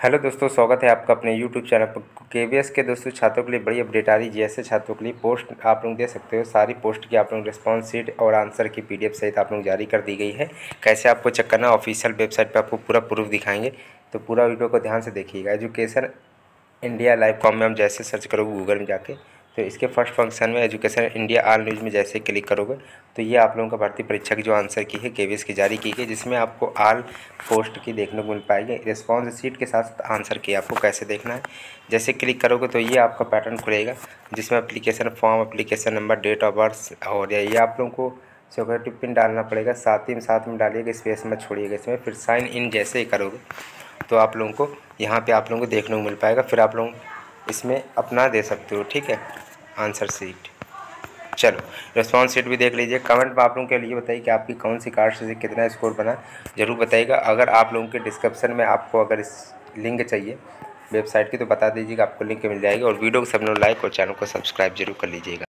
Hello दोस्तों, स्वागत है आपका अपने यूट्यूब चैनल पर। केवीएस के दोस्तों छात्रों के लिए बड़ी अपडेट आ रही है। जीएसए छात्रों के लिए पोस्ट आप लोग दे सकते हो। सारी पोस्ट की आप लोग रिस्पॉन्स शीट और आंसर की पीडीएफ सहित आप लोग जारी कर दी गई है। कैसे आपको चेक करना, ऑफिशियल वेबसाइट पर आपको पूरा प्रूफ दिखाएंगे, तो पूरा वीडियो को ध्यान से देखिएगा। एजुकेशन इंडिया लाइव कॉम में हम जैसे सर्च करोगे गूगल में जाके, तो इसके फर्स्ट फंक्शन में एजुकेशन इंडिया ऑल न्यूज़ में जैसे क्लिक करोगे तो ये आप लोगों का भर्ती परीक्षा की जो आंसर की है केवीएस की जारी की गई, जिसमें आपको ऑल पोस्ट की देखने को मिल पाएगी। रिस्पॉन्स शीट के साथ आंसर की आपको कैसे देखना है, जैसे क्लिक करोगे तो ये आपका पैटर्न खुलेगा, जिसमें application form, application number, date of birth और ये आप लोगों को सिक्योरिटी पिन डालना पड़ेगा। साथ में डालिएगा, स्पेस मत छोड़िएगा इसमें। फिर साइन इन जैसे ही करोगे तो आप लोगों को यहाँ पे आप लोगों को देखने को मिल पाएगा। फिर आप लोग इसमें अपना दे सकते हो, ठीक है, आंसर शीट। चलो रिस्पॉन्स शीट भी देख लीजिए। कमेंट में आप लोगों के लिए बताइए कि आपकी कौन सी कास्ट से कितना स्कोर बना, ज़रूर बताइएगा। अगर आप लोगों के डिस्क्रिप्शन में आपको अगर इस लिंक चाहिए वेबसाइट की तो बता दीजिएगा, आपको लिंक मिल जाएगी। और वीडियो को सब लोग लाइक और चैनल को सब्सक्राइब जरूर कर लीजिएगा।